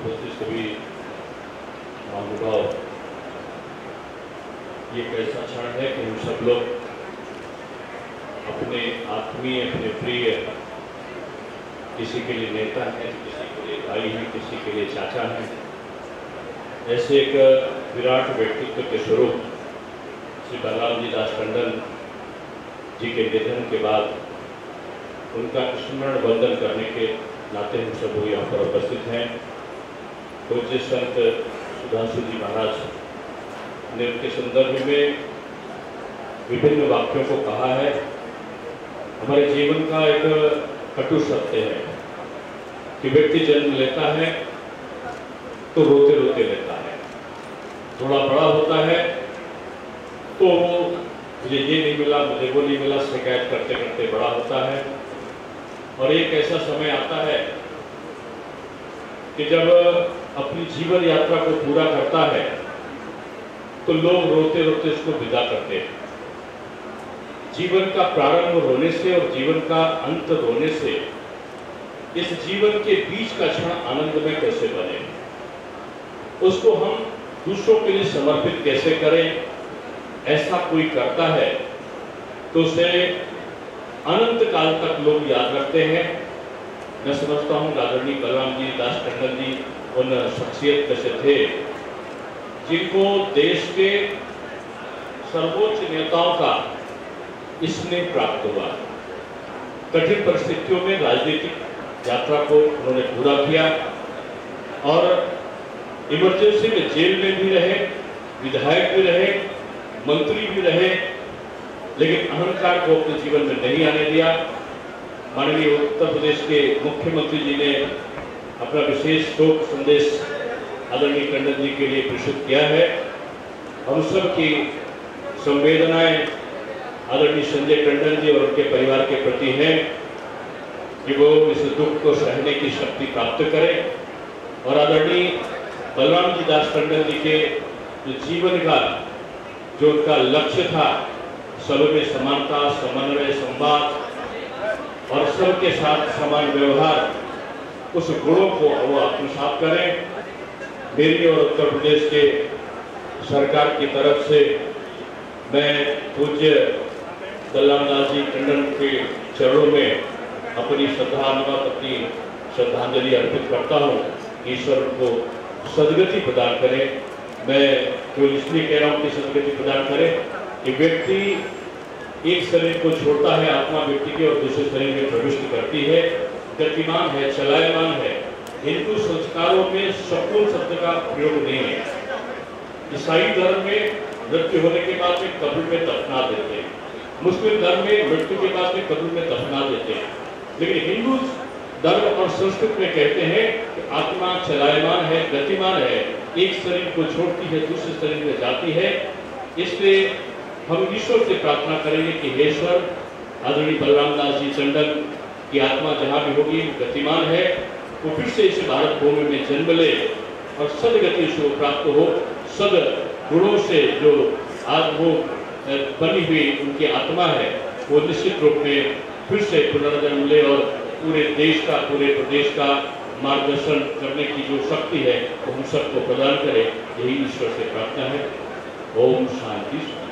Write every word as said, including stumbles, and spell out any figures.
उपस्थित सभी महानुभाव, ये एक ऐसा क्षण है कि हम सब लोग अपने आत्मीय, अपने प्रिय, किसी के लिए नेता है, किसी के लिए भाई है, किसी के लिए चाचा है, ऐसे एक विराट व्यक्तित्व के स्वरूप श्री बलरामजी दास टंडन जी के निधन के बाद उनका स्मरण वंदन करने के नाते हम सब यहाँ पर उपस्थित हैं। पूज्य संत सुधांशु जी महाराज ने उनके संदर्भ में विभिन्न वाक्यों को कहा है। हमारे जीवन का एक कटु सत्य है कि व्यक्ति जन्म लेता है तो रोते रोते लेता है, थोड़ा बड़ा होता है तो मुझे ये नहीं मिला, मुझे वो नहीं मिला, शिकायत करते करते बड़ा होता है। और एक ऐसा समय आता है कि जब अपनी जीवन यात्रा को पूरा करता है तो लोग रोते रोते उसको विदा करते हैं। जीवन का प्रारंभ रोने से और जीवन का अंत रोने से इस जीवन के बीच का क्षण आनंदमय कैसे बने, उसको हम दूसरों के लिए समर्पित कैसे करें। ऐसा कोई करता है तो उसे अनंत काल तक लोग याद रखते हैं। मैं समझता हूँ आदरणीय बलरामजी दास टंडन जी उन शख्सियत में से थे जिनको देश के सर्वोच्च नेताओं का स्नेह प्राप्त हुआ। कठिन परिस्थितियों में राजनीतिक यात्रा को उन्होंने पूरा किया और इमरजेंसी में जेल में भी रहे, विधायक भी रहे, मंत्री भी रहे, लेकिन अहंकार को अपने जीवन में नहीं आने दिया। माननीय उत्तर प्रदेश के मुख्यमंत्री जी ने अपना विशेष शोक संदेश आदरणीय टंडन जी के लिए प्रेषित किया है। हम सब की संवेदनाएं आदरणीय संजय टंडन जी और उनके परिवार के प्रति है कि वो इस दुख को सहने की शक्ति प्राप्त करें और आदरणीय बलरामजी दास टंडन जी के जो जीवन का जो उनका लक्ष्य था, सब में समानता, समन्वय, संवाद और सबके साथ समान व्यवहार, उस गुणों को वो आत्मसात करें। मेरी और उत्तर प्रदेश के सरकार की तरफ से मैं पूज्य बलरामदास जी टंडन के चरणों में अपनी श्रद्धानुमत अपनी श्रद्धांजलि अर्पित करता हूँ। ईश्वर को सदगति प्रदान करें। मैं जो इसलिए कह रहा हूँ कि सदगति प्रदान करें कि व्यक्ति एक शरीर को छोड़ता है, आत्मा व्यक्ति के और दूसरे शरीर में प्रविष्ट करती है, गतिमान है, चलायमान है। हिंदू संस्कारों में शकुन शब्द का प्रयोग नहीं है। ईसाई धर्म में मृत्यु होने के बाद में कब्र में दफना देते हैं, मुस्लिम धर्म में मृत्यु के बाद में कब्र में दफना देते हैं, लेकिन हिंदू धर्म और संस्कृत में कहते हैं कि आत्मा चलायमान है, गतिमान है, एक शरीर को छोड़ती है, दूसरे शरीर में जाती है। इसलिए हम ईश्वर से प्रार्थना करेंगे कि हे ईश्वर, आदरणीय बलरामदास जी टंडन की आत्मा जहाँ भी होगी गतिमान है, वो फिर से इस भारत भूमि में जन्म ले और सदगति से प्राप्त हो। सद गुणों से जो आज वो बनी हुई उनकी आत्मा है वो निश्चित रूप में फिर से पुनर्जन्म ले और पूरे देश का, पूरे प्रदेश का मार्गदर्शन करने की जो शक्ति है वो हम सबको प्रदान करे। यही ईश्वर से प्रार्थना है। ओम शांति।